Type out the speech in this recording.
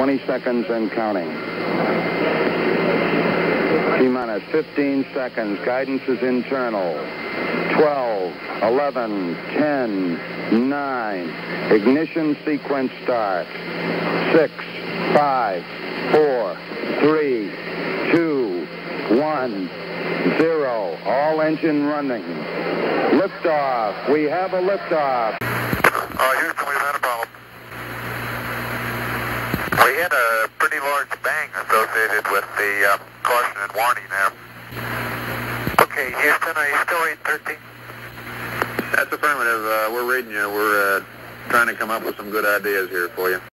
20 seconds and counting. T-minus 15 seconds. Guidance is internal. 12, 11, 10, 9. Ignition sequence start. 6, 5, 4, 3, 2, 1, 0. All engine running. Liftoff. We have a liftoff. Houston, we've had a problem. We had a pretty large bang associated with the caution and warning there. Okay, Houston, are you still 813? That's affirmative. We're reading you. We're trying to come up with some good ideas here for you.